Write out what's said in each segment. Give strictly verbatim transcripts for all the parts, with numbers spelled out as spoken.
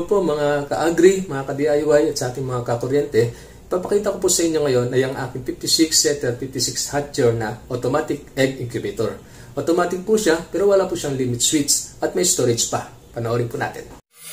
Hello po mga ka-agri, mga ka-D I Y at sa ating mga kakuryente. Ipapakita ko po sa inyo ngayon ay ang aking fifty-six setter, fifty-six hatcher na automatic egg incubator. Automatic po siya pero wala po siyang limit switch at may storage pa. Panoorin po natin.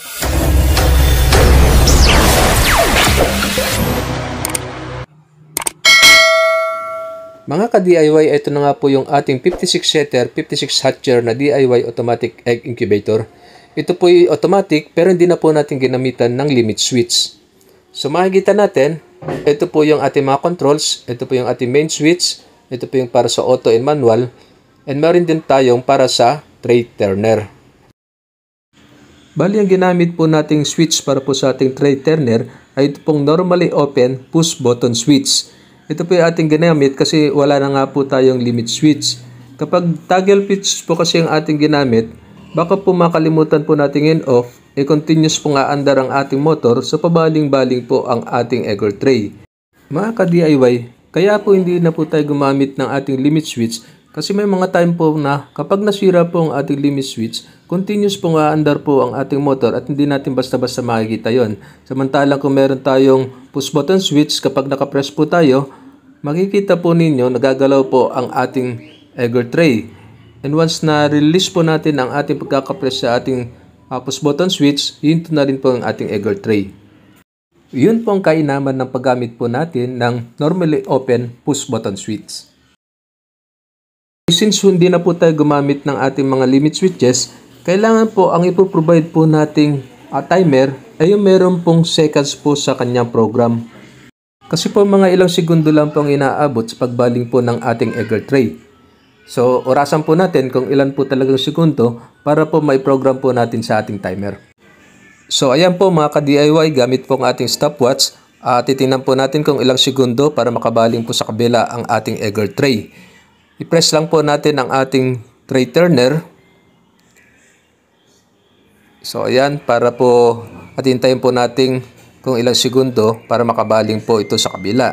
Mga ka-D I Y, ito na nga po yung ating fifty-six setter, fifty-six hatcher na D I Y automatic egg incubator. Ito po yung automatic pero hindi na po natin ginamitan ng limit switch. So makikita natin, ito po yung ating mga controls, ito po yung ating main switch, ito po yung para sa auto and manual, and meron din tayong para sa tray turner. Bali ang ginamit po nating switch para po sa ating tray turner ay ito pong normally open push button switch. Ito po yung ating ginamit kasi wala na nga po tayong limit switch. Kapag toggle switch po kasi yung ating ginamit, baka po makalimutan po natin in off, e-continuous po nga andar ang ating motor so pabaling-baling po ang ating egger tray. Mga ka-D I Y, kaya po hindi na po tayo gumamit ng ating limit switch kasi may mga time po na kapag nasira po ang ating limit switch, continuous po nga andar po ang ating motor at hindi natin basta-basta makikita yon. Samantalang kung meron tayong push button switch, kapag nakapress po tayo, makikita po ninyo nagagalaw po ang ating egger tray. And once na release po natin ang ating pagkakapress sa ating uh, push button switch, yun na rin po ang ating egger tray. Yun po ang kainaman ng paggamit po natin ng normally open push button switch. Since hindi na po tayo gumamit ng ating mga limit switches, kailangan po ang ipoprovide po nating uh, timer ay yung meron pong seconds po sa kanyang program. Kasi po mga ilang segundo lang pong inaabot sa pagbaling po ng ating egger tray. So, orasan po natin kung ilan po talagang segundo para po may program po natin sa ating timer. So, ayan po mga ka-D I Y, gamit po ang ating stopwatch. Uh, titingnan po natin kung ilang segundo para makabaling po sa kabila ang ating egger tray. I-press lang po natin ang ating tray turner. So, ayan, para po atintayin po natin kung ilang segundo para makabaling po ito sa kabila.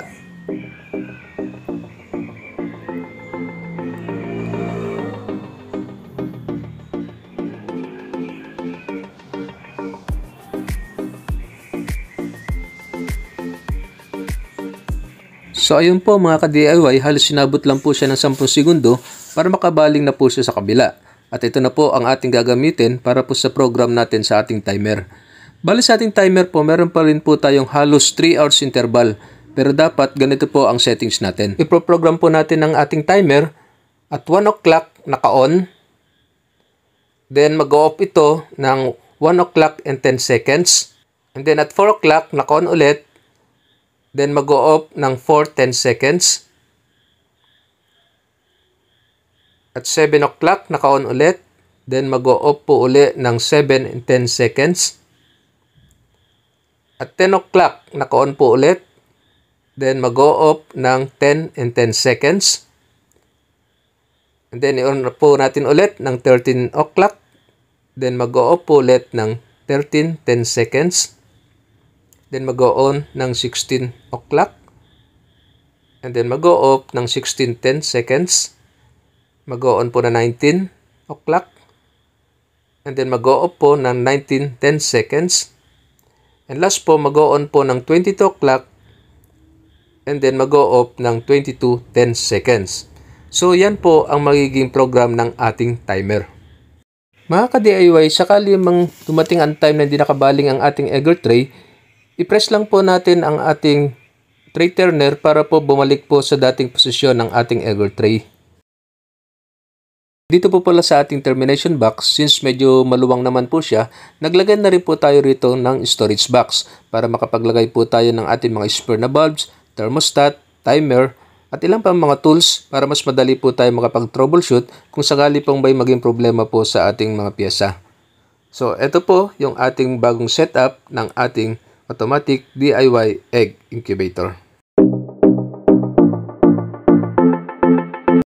So ayun po mga ka-D I Y, halos sinabot lang po siya ng sampung segundo para makabaling na po siya sa kabila. At ito na po ang ating gagamitin para po sa program natin sa ating timer. Bali sa ating timer po, meron pa rin po tayong halos three hours interval. Pero dapat ganito po ang settings natin. Iproprogram po natin ang ating timer at one o'clock naka-on. Then mag-off ito ng one o'clock and ten seconds. And then at four o'clock naka-on ulit. Then mag-off ng four to ten seconds. At seven o'clock naka-on ulit. Then mag-off po ulit ng seven and ten seconds. At ten o'clock naka-on po ulit. Then mag-off ng ten and ten seconds. And then i-on po natin ulit ng thirteen o'clock. Then mag-off po ulit ng thirteen ten seconds. Then mag-on ng sixteen o'clock. And then mag-off ng sixteen ten seconds. Mag-on po na nineteen o'clock. And then mag-off po ng nineteen ten seconds. And last po, mag-on po ng twenty-two o'clock. And then mag-off ng twenty-two ten seconds. So yan po ang magiging program ng ating timer. Mga ka-D I Y, sakali mang dumating ang time na hindi nakabaling ang ating egger tray, i-press lang po natin ang ating tray turner para po bumalik po sa dating posisyon ng ating egger tray. Dito po pala sa ating termination box, since medyo maluwang naman po siya, naglagay na rin po tayo rito ng storage box para makapaglagay po tayo ng ating mga spare na bulbs, thermostat, timer, at ilang pang mga tools para mas madali po tayo makapag-troubleshoot kung sakali pong may maging problema po sa ating mga piyesa. So, ito po yung ating bagong setup ng ating automatic D I Y egg incubator.